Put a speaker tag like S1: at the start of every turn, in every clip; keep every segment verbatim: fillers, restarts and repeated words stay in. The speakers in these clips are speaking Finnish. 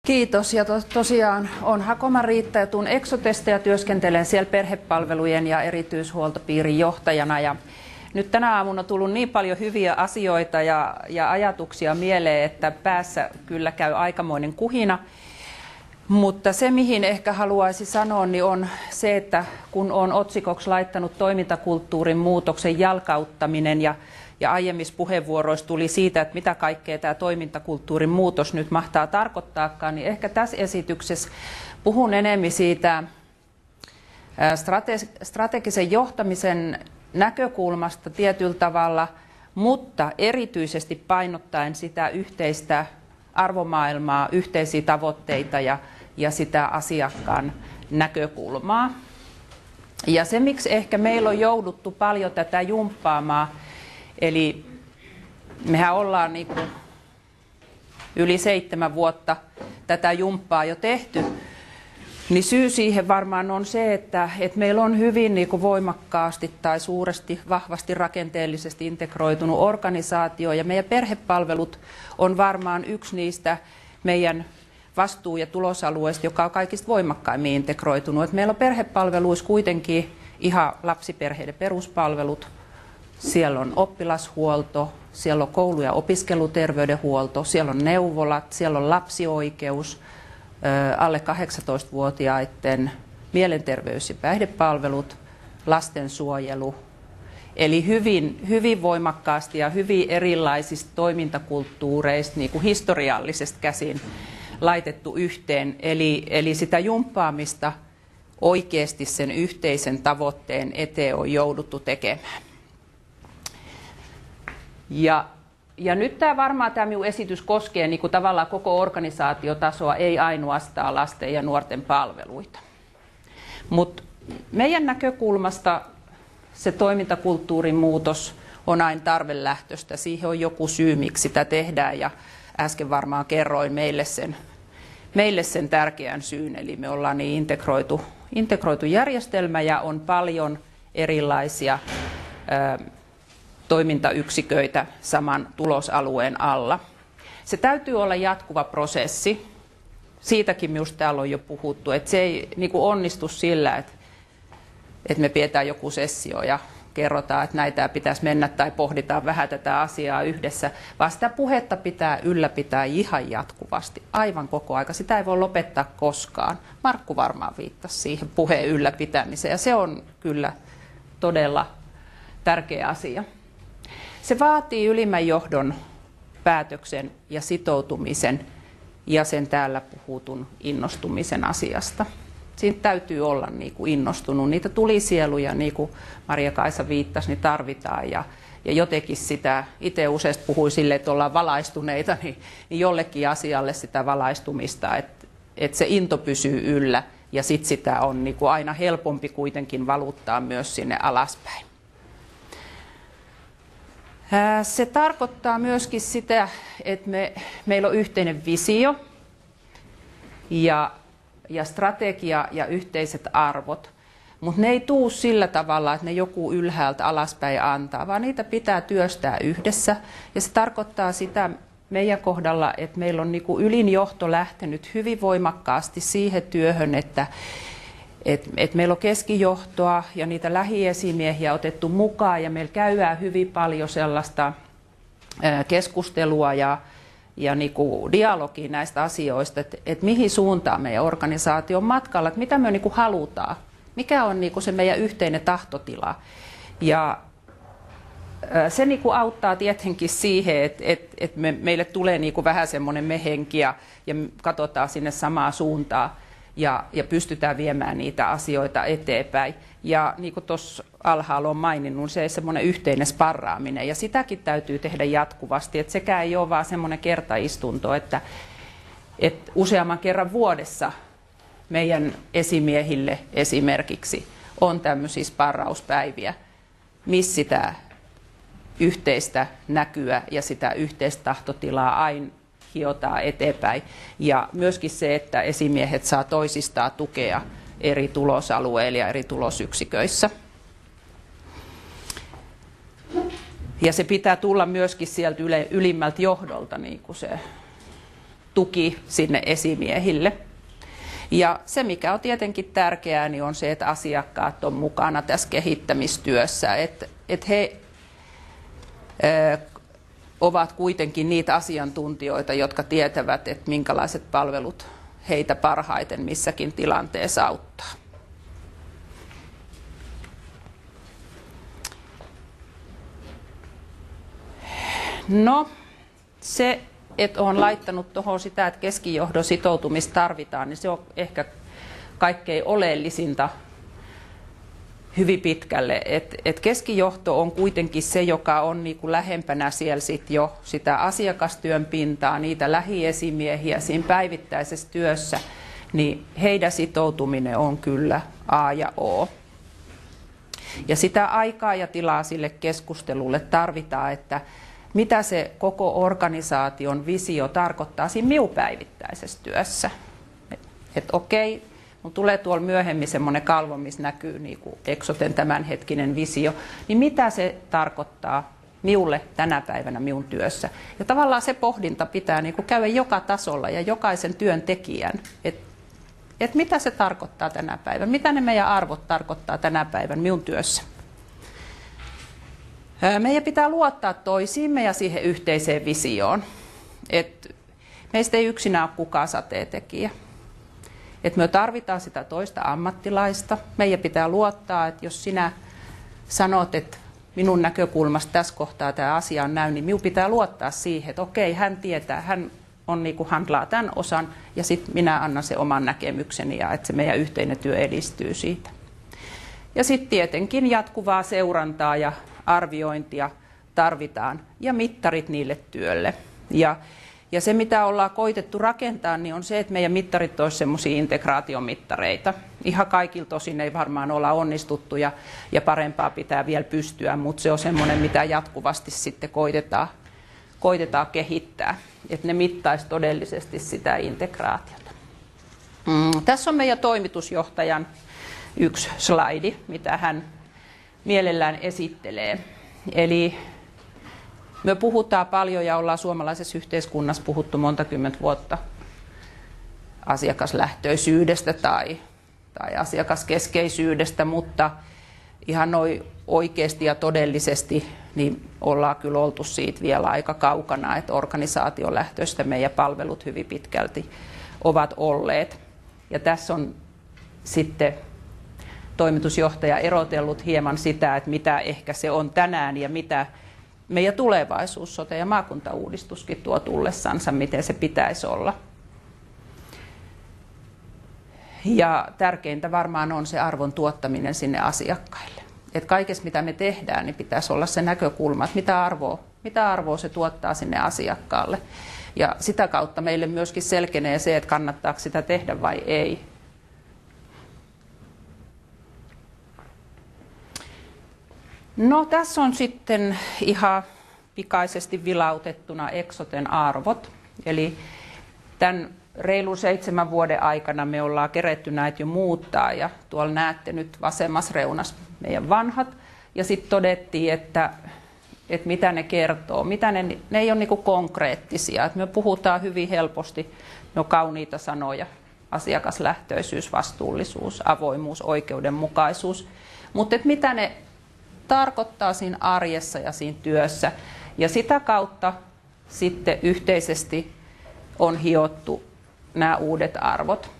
S1: Kiitos. Ja to, tosiaan on Hakoma Riitta ja tuun Exotesta ja työskentelen siellä perhepalvelujen ja erityishuoltopiirin johtajana. Ja nyt tänä aamuna on tullut niin paljon hyviä asioita ja, ja ajatuksia mieleen, että päässä kyllä käy aikamoinen kuhina. Mutta se, mihin ehkä haluaisin sanoa, niin on se, että kun olen otsikoksi laittanut toimintakulttuurin muutoksen jalkauttaminen ja, ja aiemmissa puheenvuoroissa tuli siitä, että mitä kaikkea tämä toimintakulttuurin muutos nyt mahtaa tarkoittaakaan, niin ehkä tässä esityksessä puhun enemmän siitä strate- strategisen johtamisen näkökulmasta tietyllä tavalla, mutta erityisesti painottaen sitä yhteistä arvomaailmaa, yhteisiä tavoitteita ja, ja sitä asiakkaan näkökulmaa. Ja se, miksi ehkä meillä on jouduttu paljon tätä jumppaamaan, eli mehän ollaan niin kuin yli seitsemän vuotta tätä jumppaa jo tehty, niin syy siihen varmaan on se, että, että meillä on hyvin niin kuin voimakkaasti tai suuresti, vahvasti rakenteellisesti integroitunut organisaatio, ja meidän perhepalvelut on varmaan yksi niistä meidän vastuu- ja tulosalueista, joka on kaikista voimakkaimmin integroitunut. Että meillä on perhepalveluissa kuitenkin ihan lapsiperheiden peruspalvelut, siellä on oppilashuolto, siellä on koulu- ja opiskeluterveydenhuolto, siellä on neuvolat, siellä on lapsioikeus, alle kahdeksantoistavuotiaiden mielenterveys- ja päihdepalvelut, lastensuojelu. Eli hyvin, hyvin voimakkaasti ja hyvin erilaisista toimintakulttuureista niin kuin historiallisesta käsin laitettu yhteen. Eli, eli sitä jumppaamista oikeasti sen yhteisen tavoitteen eteen on jouduttu tekemään. Ja Ja nyt tämä varmaan tämä minun esitys koskee niin kuin tavallaan koko organisaatiotasoa, ei ainoastaan lasten ja nuorten palveluita. Mutta meidän näkökulmasta se toimintakulttuurin muutos on aina tarvelähtöistä. Siihen on joku syy, miksi sitä tehdään, ja äsken varmaan kerroin meille sen, meille sen tärkeän syyn. Eli me ollaan niin integroitu, integroitu järjestelmä ja on paljon erilaisia ää, toimintayksiköitä saman tulosalueen alla. Se täytyy olla jatkuva prosessi. Siitäkin minusta täällä on jo puhuttu, että se ei niin kuin onnistu sillä, että, että me pidetään joku sessio ja kerrotaan, että näitä pitäisi mennä tai pohditaan vähän tätä asiaa yhdessä, vaan sitä puhetta pitää ylläpitää ihan jatkuvasti, aivan koko aika. Sitä ei voi lopettaa koskaan. Markku varmaan viittasi siihen puheen ylläpitämiseen, ja se on kyllä todella tärkeä asia. Se vaatii ylimmän johdon päätöksen ja sitoutumisen ja sen täällä puhutun innostumisen asiasta. Siinä täytyy olla niin kuin innostunut. Niitä tulisieluja, niin kuin Maria-Kaisa viittasi, niin tarvitaan. Ja, ja jotenkin sitä, itse useasti puhuin sille, että ollaan valaistuneita, niin, niin jollekin asialle sitä valaistumista, että, että se into pysyy yllä. Ja sitten sitä on niin kuin aina helpompi kuitenkin valuttaa myös sinne alaspäin. Se tarkoittaa myöskin sitä, että me, meillä on yhteinen visio ja, ja strategia ja yhteiset arvot, mutta ne ei tule sillä tavalla, että ne joku ylhäältä alaspäin antaa, vaan niitä pitää työstää yhdessä. Ja se tarkoittaa sitä meidän kohdalla, että meillä on niin kuin ylin johto lähtenyt hyvin voimakkaasti siihen työhön, että Et, et meillä on keskijohtoa ja niitä lähiesimiehiä otettu mukaan, ja meillä käydään hyvin paljon sellaista keskustelua ja, ja niinku dialogia näistä asioista, että et mihin suuntaan meidän organisaatio on matkalla, että mitä me niinku halutaan, mikä on niinku se meidän yhteinen tahtotila. Ja se niinku auttaa tietenkin siihen, että et, et me, meille tulee niinku vähän semmoinen mehenki ja, ja katsotaan sinne samaan suuntaan. Ja, ja pystytään viemään niitä asioita eteenpäin. Ja niin kuin tuossa alhaalla on maininnut, se on semmoinen yhteinen sparraaminen. Ja sitäkin täytyy tehdä jatkuvasti. Että sekään ei ole vaan semmoinen kertaistunto, että, että useamman kerran vuodessa meidän esimiehille esimerkiksi on tämmöisiä sparrauspäiviä, missä sitä yhteistä näkyä ja sitä yhteistä tahtotilaa aina hiotaan eteenpäin. Ja myöskin se, että esimiehet saa toisistaan tukea eri tulosalueilla ja eri tulosyksiköissä. Ja se pitää tulla myöskin sieltä ylimmältä johdolta niin kuin se tuki sinne esimiehille. Ja se, mikä on tietenkin tärkeää, niin on se, että asiakkaat on mukana tässä kehittämistyössä, että, että he ö, ovat kuitenkin niitä asiantuntijoita, jotka tietävät, että minkälaiset palvelut heitä parhaiten missäkin tilanteessa auttaa. No, se, että olen laittanut tuohon sitä, että keskijohdon sitoutumista tarvitaan, niin se on ehkä kaikkein oleellisinta hyvin pitkälle. Et, et keskijohto on kuitenkin se, joka on niinku lähempänä siellä sit jo sitä asiakastyön pintaa, niitä lähiesimiehiä siinä päivittäisessä työssä, niin heidän sitoutuminen on kyllä A ja O. Ja sitä aikaa ja tilaa sille keskustelulle tarvitaan, että mitä se koko organisaation visio tarkoittaa siinä minun päivittäisessä työssä. Että et okei, mun tulee tuolla myöhemmin semmoinen kalvo, missä näkyy niin kuin Exoten tämänhetkinen visio, niin mitä se tarkoittaa minulle tänä päivänä minun työssä. Ja tavallaan se pohdinta pitää niin kuin käydä joka tasolla ja jokaisen työntekijän, että et mitä se tarkoittaa tänä päivänä, mitä ne meidän arvot tarkoittaa tänä päivänä minun työssä. Meidän pitää luottaa toisiimme ja siihen yhteiseen visioon. Et meistä ei yksinään ole kukaan sateentekijä. Et me tarvitaan sitä toista ammattilaista. Meidän pitää luottaa, että jos sinä sanot, että minun näkökulmasta tässä kohtaa tämä asia on näin, niin minun pitää luottaa siihen, että okei, hän tietää, hän on niin kuin handlaa tämän osan ja sitten minä annan sen oman näkemykseni ja että se meidän yhteinen työ edistyy siitä. Ja sitten tietenkin jatkuvaa seurantaa ja arviointia tarvitaan ja mittarit niille työlle. Ja, ja se, mitä ollaan koitettu rakentaa, niin on se, että meidän mittarit olisivat semmoisia integraatiomittareita. Ihan kaikilla tosin ei varmaan olla onnistuttu ja, ja parempaa pitää vielä pystyä, mutta se on semmoinen, mitä jatkuvasti sitten koitetaan, koitetaan kehittää, että ne mittaisi todellisesti sitä integraatiota. Mm, tässä on meidän toimitusjohtajan yksi slaidi, mitä hän mielellään esittelee. Eli me puhutaan paljon ja ollaan suomalaisessa yhteiskunnassa puhuttu monta kymmentä vuotta asiakaslähtöisyydestä tai, tai asiakaskeskeisyydestä, mutta ihan noin oikeasti ja todellisesti niin ollaan kyllä oltu siitä vielä aika kaukana, että organisaatiolähtöistä meidän palvelut hyvin pitkälti ovat olleet. Ja tässä on sitten toimitusjohtaja erotellut hieman sitä, että mitä ehkä se on tänään ja mitä meidän tulevaisuus, sote- ja maakuntauudistuskin tuo tullessansa, miten se pitäisi olla. Ja tärkeintä varmaan on se arvon tuottaminen sinne asiakkaille. Että kaikessa mitä me tehdään, niin pitäisi olla se näkökulma, että mitä arvoa, mitä arvoa se tuottaa sinne asiakkaalle. Ja sitä kautta meille myöskin selkenee se, että kannattaako sitä tehdä vai ei. No tässä on sitten ihan pikaisesti vilautettuna Exoten arvot. Eli tämän reilun seitsemän vuoden aikana me ollaan keretty näitä jo muuttaa ja tuolla näette nyt vasemmassa reunassa meidän vanhat. Ja sitten todettiin, että, että mitä ne kertoo, mitä ne, ne ei ole niinku konkreettisia. Että me puhutaan hyvin helposti, no kauniita sanoja, asiakaslähtöisyys, vastuullisuus, avoimuus, oikeudenmukaisuus. Mutta mitä ne tarkoittaa siinä arjessa ja siinä työssä. Ja sitä kautta sitten yhteisesti on hiottu nämä uudet arvot.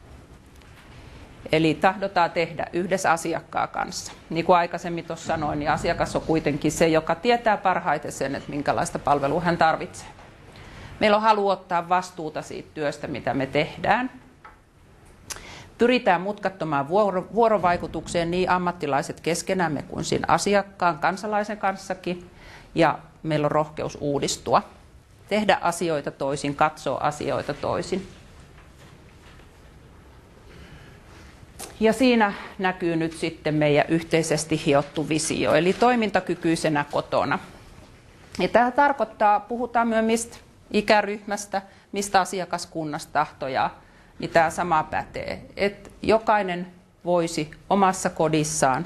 S1: Eli tahdotaan tehdä yhdessä asiakkaan kanssa. Niin kuin aikaisemmin tuossa sanoin, niin asiakas on kuitenkin se, joka tietää parhaiten sen, että minkälaista palvelua hän tarvitsee. Meillä on halu ottaa vastuuta siitä työstä, mitä me tehdään. Pyritään mutkattomaan vuorovaikutukseen niin ammattilaiset keskenämme kuin siinä asiakkaan, kansalaisen kanssakin. Ja meillä on rohkeus uudistua, tehdä asioita toisin, katsoa asioita toisin. Ja siinä näkyy nyt sitten meidän yhteisesti hiottu visio, eli toimintakykyisenä kotona. Ja tämä tarkoittaa, puhutaan myös mistä ikäryhmästä, mistä asiakaskunnasta tahtojaa, niin tämä sama pätee, että jokainen voisi omassa kodissaan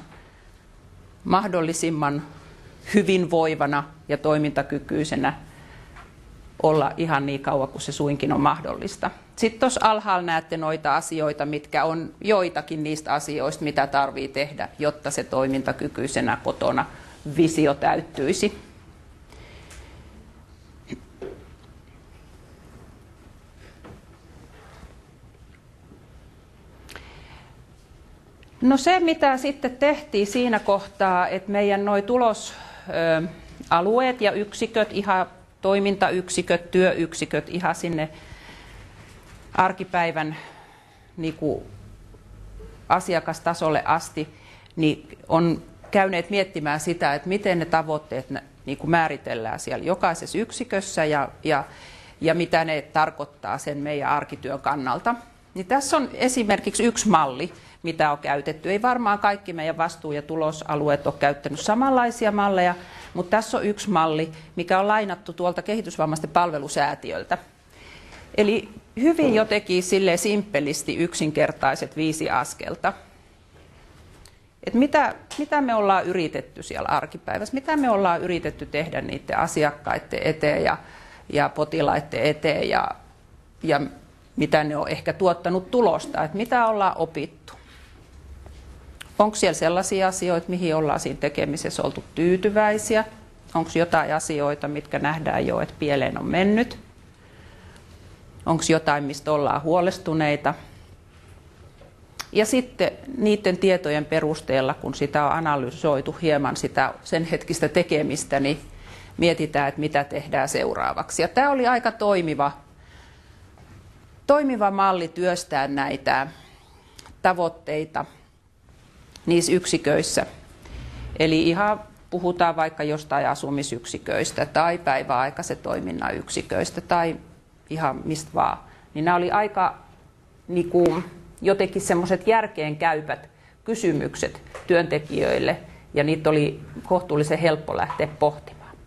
S1: mahdollisimman hyvinvoivana ja toimintakykyisenä olla ihan niin kauan kuin se suinkin on mahdollista. Sitten tuossa alhaalla näette noita asioita, mitkä on joitakin niistä asioista, mitä tarvii tehdä, jotta se toimintakykyisenä kotona visio täyttyisi. No se, mitä sitten tehtiin siinä kohtaa, että meidän noi tulosalueet ja yksiköt, ihan toimintayksiköt, työyksiköt ihan sinne arkipäivän niin kuin asiakastasolle asti, niin on käyneet miettimään sitä, että miten ne tavoitteet niin kuin määritellään siellä jokaisessa yksikössä ja, ja, ja mitä ne tarkoittaa sen meidän arkityön kannalta. Niin tässä on esimerkiksi yksi malli, mitä on käytetty. Ei varmaan kaikki meidän vastuu- ja tulosalueet ole käyttänyt samanlaisia malleja, mutta tässä on yksi malli, mikä on lainattu tuolta kehitysvammaisten palvelusäätiöltä. Eli hyvin jotenkin silleen simppelisti yksinkertaiset viisi askelta. Et mitä, mitä me ollaan yritetty siellä arkipäivässä, mitä me ollaan yritetty tehdä niiden asiakkaiden eteen ja, ja potilaiden eteen ja, ja mitä ne on ehkä tuottanut tulosta, että mitä ollaan opittu. Onko siellä sellaisia asioita, mihin ollaan siinä tekemisessä oltu tyytyväisiä? Onko jotain asioita, mitkä nähdään jo, että pieleen on mennyt? Onko jotain, mistä ollaan huolestuneita? Ja sitten niiden tietojen perusteella, kun sitä on analysoitu hieman sitä sen hetkistä tekemistä, niin mietitään, että mitä tehdään seuraavaksi. Ja tämä oli aika toimiva, toimiva malli työstää näitä tavoitteita niissä yksiköissä. Eli ihan puhutaan vaikka jostain asumisyksiköistä tai päiväaikaisen toiminnan yksiköistä tai ihan mistä vaan. Niin nämä oli aika niin kuin, jotenkin semmoiset järkeenkäypät kysymykset työntekijöille ja niitä oli kohtuullisen helppo lähteä pohtimaan.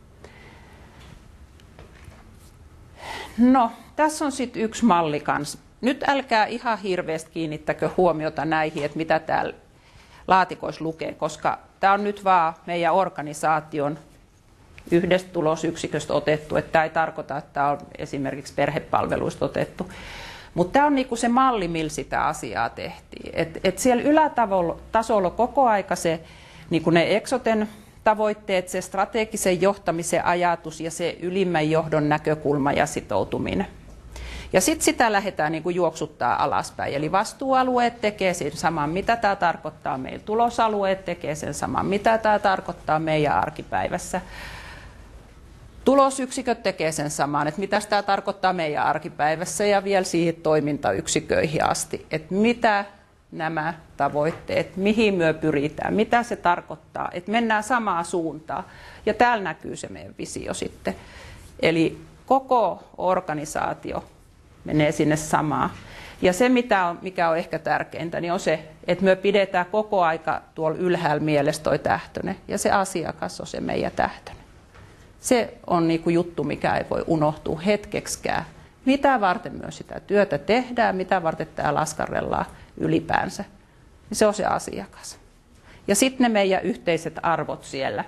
S1: No, tässä on sitten yksi malli kanssa. Nyt älkää ihan hirveästi kiinnittäkö huomiota näihin, että mitä täällä laatikoissa lukee, koska tämä on nyt vaan meidän organisaation yhdestä tulosyksiköstä otettu, että tämä ei tarkoita, että tämä on esimerkiksi perhepalveluista otettu. Mutta tämä on niinku se malli, millä sitä asiaa tehtiin. Et, et siellä ylätasolla koko aika se, niinku ne Eksoten tavoitteet, se strategisen johtamisen ajatus ja se ylimmän johdon näkökulma ja sitoutuminen. Ja sitten sitä lähdetään niinku juoksuttaa alaspäin. Eli vastuualueet tekee sen saman, mitä tämä tarkoittaa meillä. Tulosalueet tekee sen saman, mitä tämä tarkoittaa meidän arkipäivässä. Tulosyksiköt tekee sen saman, että mitä tämä tarkoittaa meidän arkipäivässä ja vielä siihen toimintayksiköihin asti. Että mitä nämä tavoitteet, mihin me pyritään, mitä se tarkoittaa, että mennään samaan suuntaan. Ja täällä näkyy se meidän visio sitten. Eli koko organisaatio menee sinne samaan. Ja se, mitä on, mikä on ehkä tärkeintä, niin on se, että me pidetään koko aika tuolla ylhäällä mielessä toi tähtönen. Ja se asiakas on se meidän tähtönen. Se on niinku juttu, mikä ei voi unohtua hetkeksikään. Mitä varten myös sitä työtä tehdään, mitä varten täällä askarrellaan ylipäänsä. Se on se asiakas. Ja sitten ne meidän yhteiset arvot siellä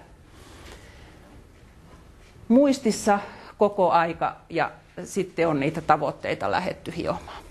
S1: muistissa koko aika ja sitten on niitä tavoitteita lähdetty hiomaan.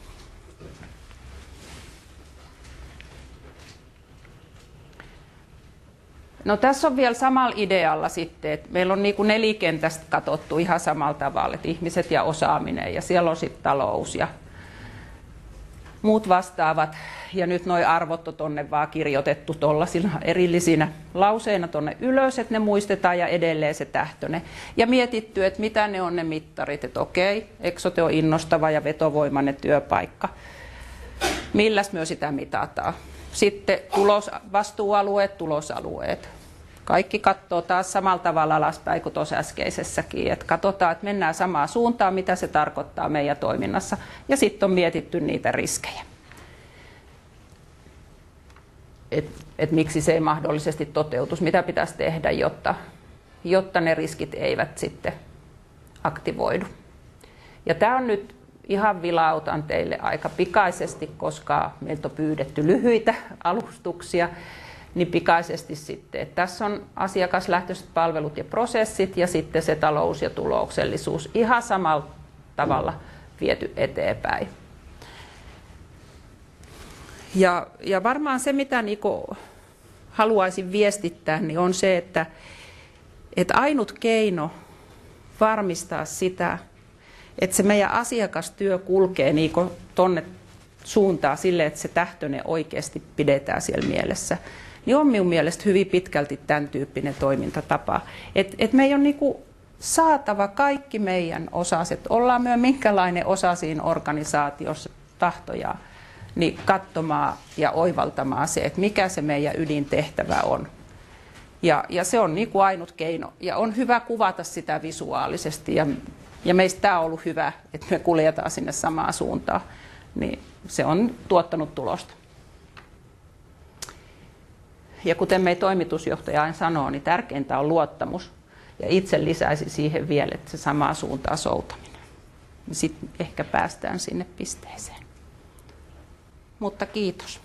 S1: No tässä on vielä samalla idealla sitten, että meillä on niin kuin nelikentästä katsottu ihan samalla tavalla, että ihmiset ja osaaminen ja siellä on sitten talous ja muut vastaavat. Ja nyt nuo arvot on tuonne vaan kirjoitettu tuollaisina erillisinä lauseina tuonne ylös, että ne muistetaan ja edelleen se tähtöne. Ja mietitty, että mitä ne on ne mittarit, että okei, Eksote on innostava ja vetovoimainen työpaikka. Milläs me sitä mitataan? Sitten tulos, vastuualueet, tulosalueet. Kaikki katsoo taas samalla tavalla alaspäin kuin tuossa äskeisessäkin. Että katsotaan, että mennään samaan suuntaan, mitä se tarkoittaa meidän toiminnassa. Ja sitten on mietitty niitä riskejä. Että et miksi se ei mahdollisesti toteutus, mitä pitäisi tehdä, jotta, jotta ne riskit eivät sitten aktivoidu. Ja tämä on nyt ihan vilautan teille aika pikaisesti, koska meiltä on pyydetty lyhyitä alustuksia, niin pikaisesti sitten. Että tässä on asiakaslähtöiset palvelut ja prosessit ja sitten se talous ja tuloksellisuus ihan samalla tavalla viety eteenpäin. Ja, ja varmaan se, mitä Niko haluaisin viestittää, niin on se, että, että ainut keino varmistaa sitä, että se meidän asiakastyö kulkee niin tuonne suuntaan sille, että se tähtöinen oikeasti pidetään siellä mielessä, niin on minun mielestä hyvin pitkälti tämän tyyppinen toimintatapa. Että et me ei ole niinku saatava kaikki meidän osaset, ollaan myös minkälainen osa siinä organisaatiossa tahtoja, niin katsomaan ja oivaltamaan se, että mikä se meidän ydintehtävä on. Ja, ja se on niin kuin ainut keino. Ja on hyvä kuvata sitä visuaalisesti. Ja, ja meistä tämä on ollut hyvä, että me kuljetaan sinne samaan suuntaan. Niin se on tuottanut tulosta. Ja kuten meidän toimitusjohtaja aina sanoo, niin tärkeintä on luottamus. Ja itse lisäisin siihen vielä, että se samaan suuntaan soutaminen. Sitten ehkä päästään sinne pisteeseen. Mutta kiitos.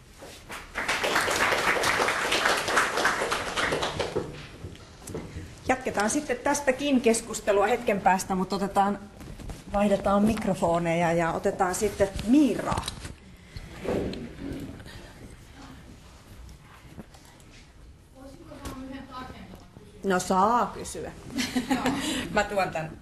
S2: Jatketaan sitten tästäkin keskustelua hetken päästä, mutta otetaan, vaihdetaan mikrofoneja ja otetaan sitten Miiraa. No saa kysyä. Mä tuon tän.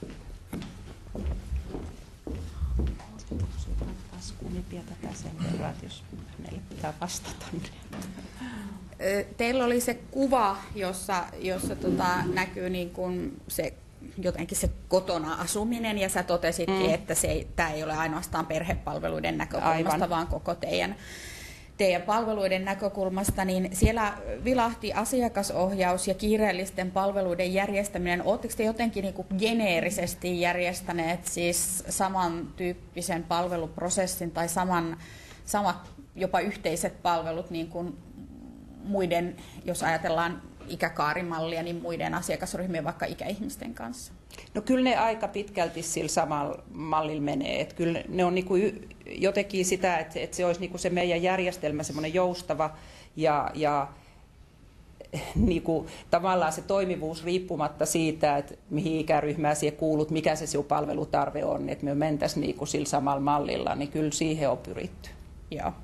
S1: Tätä sen verran, jos meille pitää vastata.
S3: Teillä oli se kuva, jossa, jossa tota, näkyy niin kuin se, jotenkin se kotona asuminen, ja sä tositkin, mm. että se, tämä ei ole ainoastaan perhepalveluiden näkökulmasta, Aivan. vaan koko teidän, teidän palveluiden näkökulmasta, niin siellä vilahti asiakasohjaus ja kiireellisten palveluiden järjestäminen. Oletteko te jotenkin niin kuin geneerisesti järjestäneet siis samantyyppisen palveluprosessin tai saman, samat jopa yhteiset palvelut niin kuin muiden, jos ajatellaan ikäkaarimallia, niin muiden asiakasryhmien, vaikka ikäihmisten kanssa?
S1: No kyllä ne aika pitkälti sillä samalla mallilla menee. Että kyllä ne on niinku jotenkin sitä, että, että se olisi niinku se meidän järjestelmä semmoinen joustava ja, ja niinku, tavallaan se toimivuus riippumatta siitä, että mihin ikäryhmään siihen kuulut, mikä se sinun palvelutarve on, että me mentäisiin niinku sillä samalla mallilla, niin kyllä siihen on pyritty.
S3: Joo.